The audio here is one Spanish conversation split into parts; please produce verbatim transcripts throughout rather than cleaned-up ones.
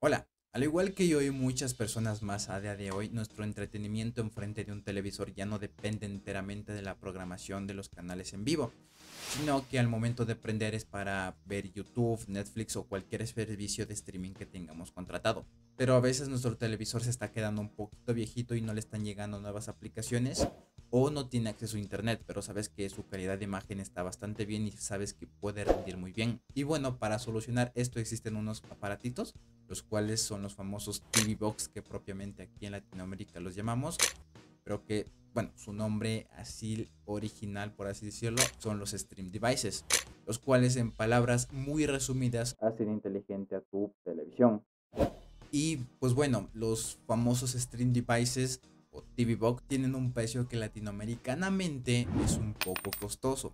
Hola, al igual que yo y muchas personas más a día de hoy, nuestro entretenimiento enfrente de un televisor ya no depende enteramente de la programación de los canales en vivo, sino que al momento de prender es para ver YouTube, Netflix o cualquier servicio de streaming que tengamos contratado. Pero a veces nuestro televisor se está quedando un poquito viejito y no le están llegando nuevas aplicaciones o no tiene acceso a internet, pero sabes que su calidad de imagen está bastante bien y sabes que puede rendir muy bien. Y bueno, para solucionar esto existen unos aparatitos, los cuales son los famosos T V Box que propiamente aquí en Latinoamérica los llamamos, pero que, bueno, su nombre así original, por así decirlo, son los Stream Devices, los cuales en palabras muy resumidas hacen inteligente a tu televisión. Y pues bueno, los famosos Stream Devices o T V Box tienen un precio que latinoamericanamente es un poco costoso.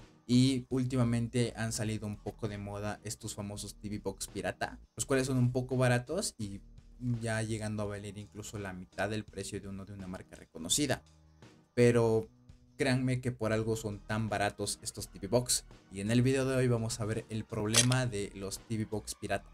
Y últimamente han salido un poco de moda estos famosos T V Box pirata, los cuales son un poco baratos y ya llegando a valer incluso la mitad del precio de uno de una marca reconocida. Pero créanme que por algo son tan baratos estos T V Box. Y en el video de hoy vamos a ver el problema de los T V Box pirata.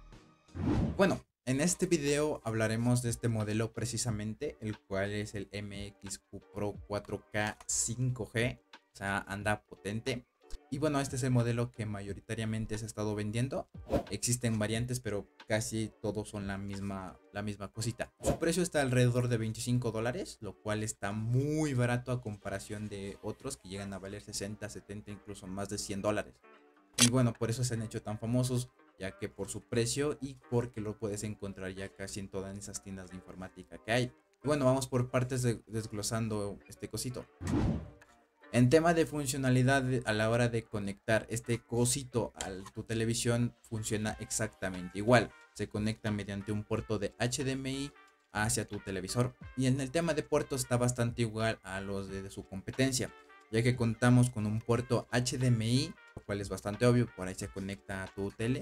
Bueno, en este video hablaremos de este modelo precisamente, el cual es el M X Q Pro cuatro K cinco G, o sea, anda potente. Y bueno, este es el modelo que mayoritariamente se ha estado vendiendo. Existen variantes, pero casi todos son la misma, la misma cosita. Su precio está alrededor de veinticinco dólares, lo cual está muy barato a comparación de otros que llegan a valer sesenta, setenta, incluso más de cien dólares. Y bueno, por eso se han hecho tan famosos, ya que por su precio y porque lo puedes encontrar ya casi en todas esas tiendas de informática que hay. Y bueno, vamos por partes de, desglosando este cosito. En tema de funcionalidad, a la hora de conectar este cosito a tu televisión, funciona exactamente igual. Se conecta mediante un puerto de H D M I hacia tu televisor. Y en el tema de puertos está bastante igual a los de, de su competencia, ya que contamos con un puerto H D M I, lo cual es bastante obvio, por ahí se conecta a tu tele.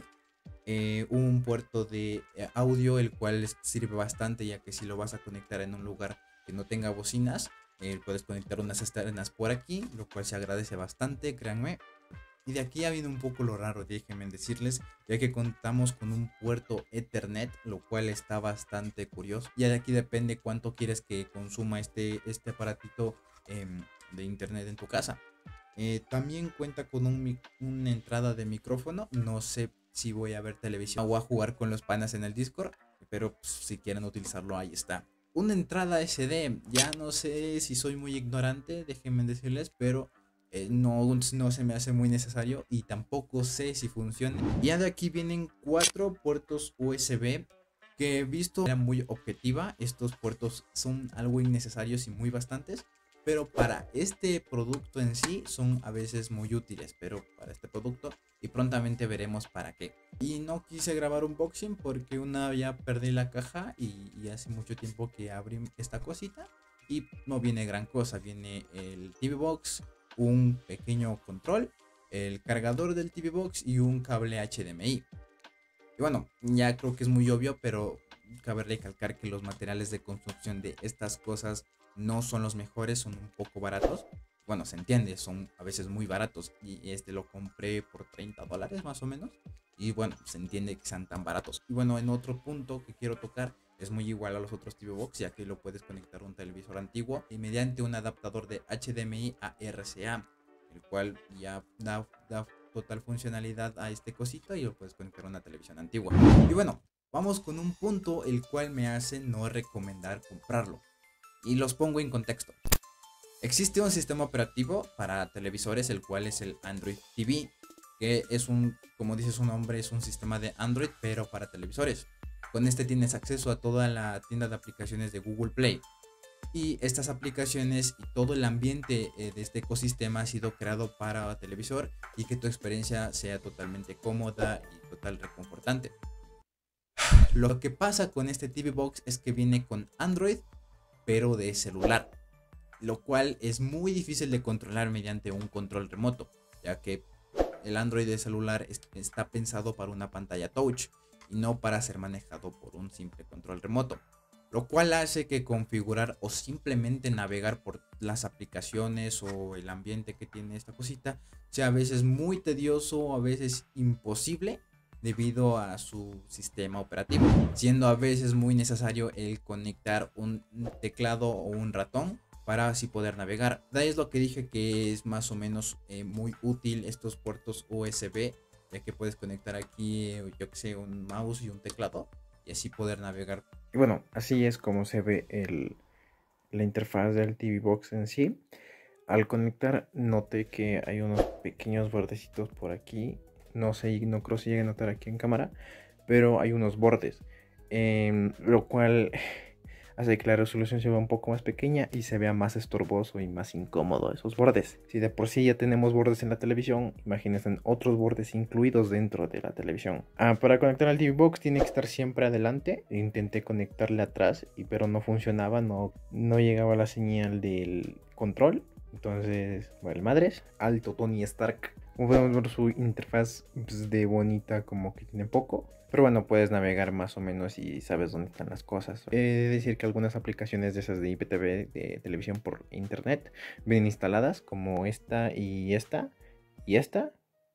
Eh, un puerto de eh, audio, el cual sirve bastante, ya que si lo vas a conectar en un lugar que no tenga bocinas, eh, puedes conectar unas externas por aquí, lo cual se agradece bastante, créanme. Y de aquí ya viene un poco lo raro, déjenme decirles, ya que contamos con un puerto Ethernet, lo cual está bastante curioso. Y de aquí depende cuánto quieres que consuma este, este aparatito eh, de internet en tu casa. Eh, también cuenta con un, una entrada de micrófono. No sé si voy a ver televisión o a jugar con los panas en el Discord, pero pues, si quieren utilizarlo, ahí está. Una entrada S D, ya no sé si soy muy ignorante, déjenme decirles, pero eh, no, no se me hace muy necesario y tampoco sé si funciona. Ya de aquí vienen cuatro puertos U S B que, visto de manera muy objetiva, estos puertos son algo innecesarios y muy bastantes, pero para este producto en sí son a veces muy útiles, pero para este producto, y prontamente veremos para qué. Y no quise grabar unboxing porque una ya perdí la caja y, y hace mucho tiempo que abrí esta cosita y no viene gran cosa. Viene el T V Box, un pequeño control, el cargador del T V Box y un cable H D M I. Y bueno, ya creo que es muy obvio, pero cabe recalcar que los materiales de construcción de estas cosas no son los mejores, son un poco baratos. Bueno, se entiende, son a veces muy baratos. Y este lo compré por treinta dólares más o menos. Y bueno, se entiende que sean tan baratos. Y bueno, en otro punto que quiero tocar, es muy igual a los otros T V Box, ya que lo puedes conectar a un televisor antiguo y mediante un adaptador de H D M I a R C A, el cual ya da, da total funcionalidad a este cosito y lo puedes conectar a una televisión antigua. Y bueno, vamos con un punto el cual me hace no recomendar comprarlo. Y los pongo en contexto. Existe un sistema operativo para televisores, el cual es el Android T V, que es un, como dice su nombre, es un sistema de Android, pero para televisores. Con este tienes acceso a toda la tienda de aplicaciones de Google Play. Y estas aplicaciones y todo el ambiente eh, de este ecosistema ha sido creado para televisor y que tu experiencia sea totalmente cómoda y total reconfortante. Lo que pasa con este T V Box es que viene con Android, pero de celular, lo cual es muy difícil de controlar mediante un control remoto, ya que el Android de celular es, está pensado para una pantalla touch y no para ser manejado por un simple control remoto, lo cual hace que configurar o simplemente navegar por las aplicaciones o el ambiente que tiene esta cosita sea a veces muy tedioso o a veces imposible, debido a su sistema operativo, siendo a veces muy necesario el conectar un teclado o un ratón para así poder navegar. De ahí es lo que dije que es más o menos eh, muy útil estos puertos U S B, ya que puedes conectar aquí, eh, yo que sé, un mouse y un teclado y así poder navegar. Y bueno, así es como se ve el, la interfaz del T V Box en sí. Al conectar noté que hay unos pequeños bordecitos por aquí. No sé, no creo si llegue a notar aquí en cámara, pero hay unos bordes, eh, lo cual hace que la resolución se vea un poco más pequeña y se vea más estorboso y más incómodo esos bordes. Si de por sí ya tenemos bordes en la televisión, imagínense otros bordes incluidos dentro de la televisión. Ah, para conectar al T V Box tiene que estar siempre adelante. Intenté conectarle atrás, y, pero no funcionaba, no, no llegaba la señal del control. Entonces, vale, madres, alto Tony Stark. Como podemos ver, su interfaz pues, de bonita como que tiene poco. Pero bueno, puedes navegar más o menos y sabes dónde están las cosas. He de decir que algunas aplicaciones de esas de I P T V, de televisión por internet, vienen instaladas, como esta y esta y esta.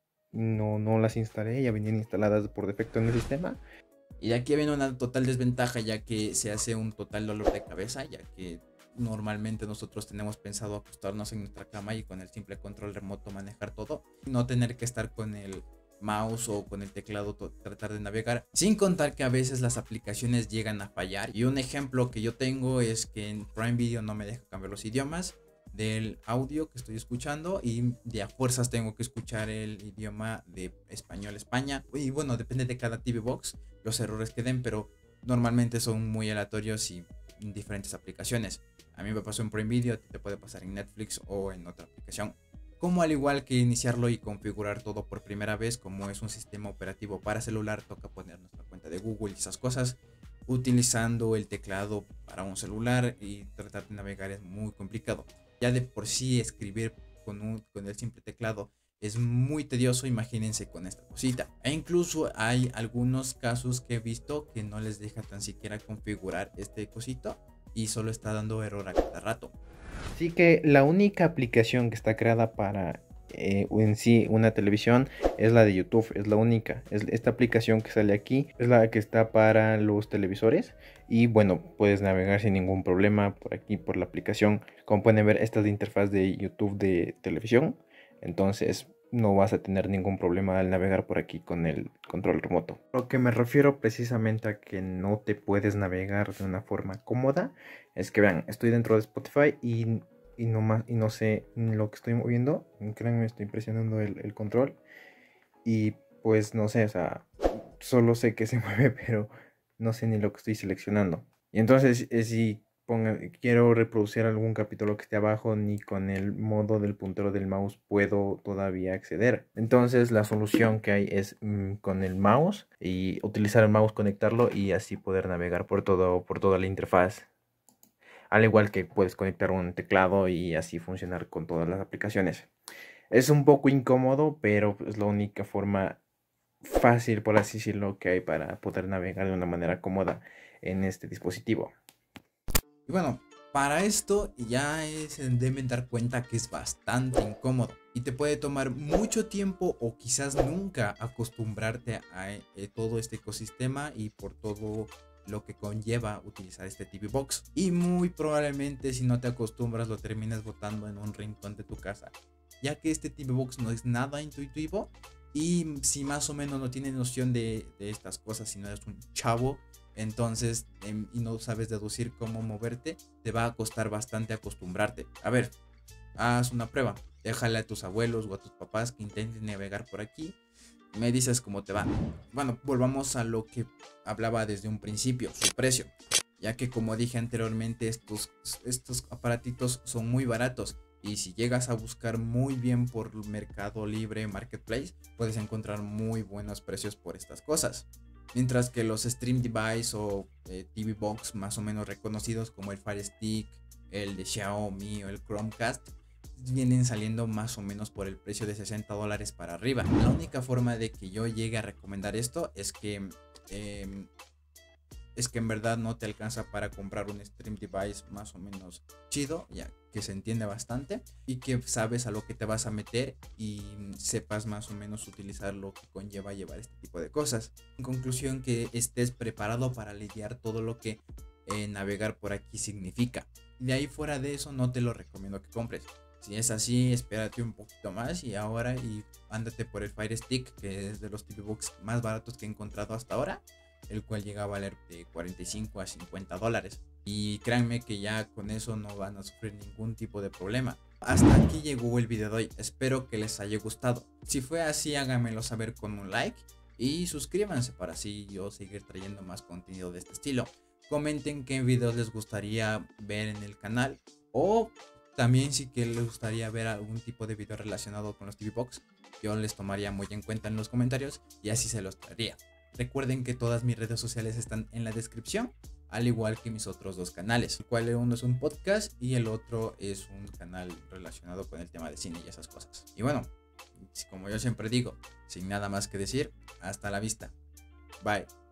No, no las instalé, ya venían instaladas por defecto en el sistema. Y aquí viene una total desventaja, ya que se hace un total dolor de cabeza, ya que normalmente nosotros tenemos pensado acostarnos en nuestra cama y con el simple control remoto manejar todo, no tener que estar con el mouse o con el teclado tratar de navegar, sin contar que a veces las aplicaciones llegan a fallar. Y un ejemplo que yo tengo es que en Prime Video no me deja cambiar los idiomas del audio que estoy escuchando y de a fuerzas tengo que escuchar el idioma de español España. Y bueno, depende de cada T V Box los errores que den, pero normalmente son muy aleatorios y en diferentes aplicaciones. A mí me pasó en Prime Video, a ti te puede pasar en Netflix o en otra aplicación. Como al igual que iniciarlo y configurar todo por primera vez, como es un sistema operativo para celular, toca poner nuestra cuenta de Google y esas cosas. Utilizando el teclado para un celular y tratar de navegar es muy complicado. Ya de por sí escribir con, un, con el simple teclado es muy tedioso, imagínense con esta cosita. E incluso hay algunos casos que he visto que no les deja tan siquiera configurar este cosito y solo está dando error a cada rato. Así que la única aplicación que está creada para eh, en sí una televisión es la de YouTube, es la única. Es esta aplicación que sale aquí, es la que está para los televisores. Y bueno, puedes navegar sin ningún problema por aquí, por la aplicación. Como pueden ver, esta es la interfaz de YouTube de televisión. Entonces no vas a tener ningún problema al navegar por aquí con el control remoto. Lo que me refiero precisamente a que no te puedes navegar de una forma cómoda es que vean, estoy dentro de Spotify y, y, no, más, y no sé lo que estoy moviendo. Créanme, estoy presionando el, el control y pues no sé, o sea, solo sé que se mueve, pero no sé ni lo que estoy seleccionando. Y entonces eh, si ponga, quiero reproducir algún capítulo que esté abajo, ni con el modo del puntero del mouse puedo todavía acceder. Entonces la solución que hay es mmm, con el mouse y utilizar el mouse, conectarlo y así poder navegar por, todo, por toda la interfaz. Al igual que puedes conectar un teclado y así funcionar con todas las aplicaciones. Es un poco incómodo, pero es la única forma fácil, por así decirlo, que hay para poder navegar de una manera cómoda en este dispositivo. Y bueno, para esto ya se deben dar cuenta que es bastante incómodo y te puede tomar mucho tiempo o quizás nunca acostumbrarte a eh, todo este ecosistema y por todo lo que conlleva utilizar este T V Box. Y muy probablemente si no te acostumbras lo termines botando en un rincón de tu casa, ya que este T V Box no es nada intuitivo. Y si más o menos no tienes noción de, de estas cosas, si no eres un chavo, entonces eh, y no sabes deducir cómo moverte, te va a costar bastante acostumbrarte. A ver, haz una prueba, déjale a tus abuelos o a tus papás que intenten navegar por aquí, me dices cómo te va. Bueno, volvamos a lo que hablaba desde un principio, su precio, ya que como dije anteriormente, estos, estos aparatitos son muy baratos. Y si llegas a buscar muy bien por Mercado Libre, Marketplace, puedes encontrar muy buenos precios por estas cosas. Mientras que los Stream Device o eh, T V Box más o menos reconocidos como el Fire Stick, el de Xiaomi o el Chromecast, vienen saliendo más o menos por el precio de sesenta dólares para arriba. La única forma de que yo llegue a recomendar esto es que... Eh, es que en verdad no te alcanza para comprar un stream device más o menos chido, ya que se entiende bastante y que sabes a lo que te vas a meter y sepas más o menos utilizar lo que conlleva llevar este tipo de cosas. En conclusión, que estés preparado para lidiar todo lo que eh, navegar por aquí significa. De ahí fuera de eso no te lo recomiendo que compres. Si es así, espérate un poquito más y ahora y ándate por el Fire Stick, que es de los T V Box más baratos que he encontrado hasta ahora, el cual llega a valer de cuarenta y cinco a cincuenta dólares. Y créanme que ya con eso no van a sufrir ningún tipo de problema. Hasta aquí llegó el video de hoy, espero que les haya gustado. Si fue así, háganmelo saber con un like y suscríbanse para así yo seguir trayendo más contenido de este estilo. Comenten qué videos les gustaría ver en el canal, o también si que les gustaría ver algún tipo de video relacionado con los T V Box. Yo les tomaría muy en cuenta en los comentarios y así se los traería. Recuerden que todas mis redes sociales están en la descripción, al igual que mis otros dos canales, el cual uno es un podcast y el otro es un canal relacionado con el tema de cine y esas cosas. Y bueno, como yo siempre digo, sin nada más que decir, hasta la vista. Bye.